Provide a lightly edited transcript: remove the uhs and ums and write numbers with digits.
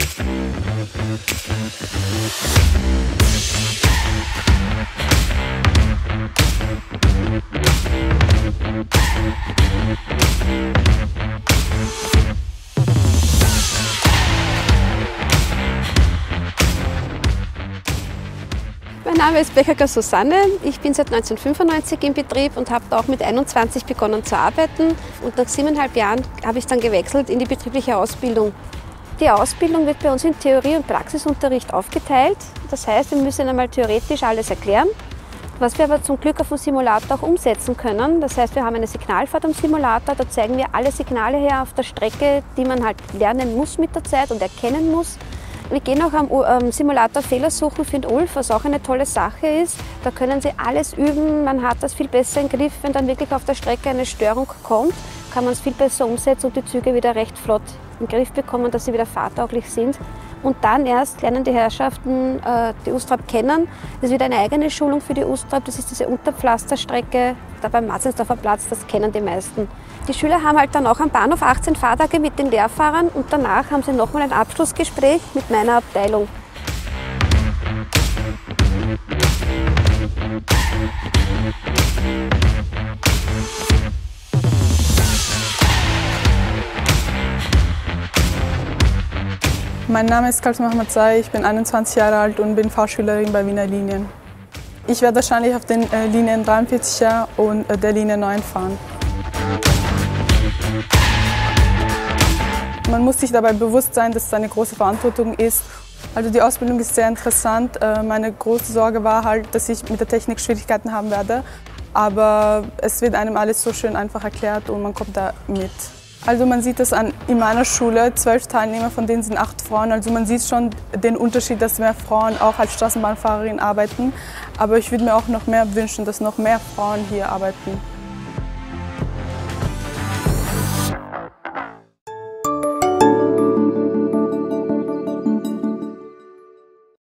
Mein Name ist Bechecker Susanne. Ich bin seit 1995 im Betrieb und habe da auch mit 21 begonnen zu arbeiten. Und nach 7,5 Jahren habe ich dann gewechselt in die betriebliche Ausbildung. Die Ausbildung wird bei uns in Theorie- und Praxisunterricht aufgeteilt. Das heißt, wir müssen einmal theoretisch alles erklären, was wir aber zum Glück auf dem Simulator auch umsetzen können. Das heißt, wir haben eine Signalfahrt am Simulator, da zeigen wir alle Signale her auf der Strecke, die man halt lernen muss mit der Zeit und erkennen muss. Wir gehen auch am Simulator Fehler suchen für den Ulf, was auch eine tolle Sache ist. Da können Sie alles üben, man hat das viel besser im Griff. Wenn dann wirklich auf der Strecke eine Störung kommt, kann man es viel besser umsetzen und die Züge wieder recht flott im Griff bekommen, dass sie wieder fahrtauglich sind. Und dann erst lernen die Herrschaften die Ustrab kennen. Das ist wieder eine eigene Schulung für die Ustrab, das ist diese Unterpflasterstrecke da beim Matzensdorfer Platz, das kennen die meisten. Die Schüler haben halt dann auch am Bahnhof 18 Fahrtage mit den Lehrfahrern und danach haben sie nochmal ein Abschlussgespräch mit meiner Abteilung. Mein Name ist Kalsum Ahmadzai, ich bin 21 Jahre alt und bin Fahrschülerin bei Wiener Linien. Ich werde wahrscheinlich auf den Linien 43er und der Linie 9 fahren. Man muss sich dabei bewusst sein, dass es eine große Verantwortung ist. Also die Ausbildung ist sehr interessant. Meine große Sorge war halt, dass ich mit der Technik Schwierigkeiten haben werde. Aber es wird einem alles so schön einfach erklärt und man kommt da mit. Also man sieht das in meiner Schule, 12 Teilnehmer, von denen sind 8 Frauen. Also man sieht schon den Unterschied, dass mehr Frauen auch als Straßenbahnfahrerin arbeiten. Aber ich würde mir auch noch mehr wünschen, dass noch mehr Frauen hier arbeiten.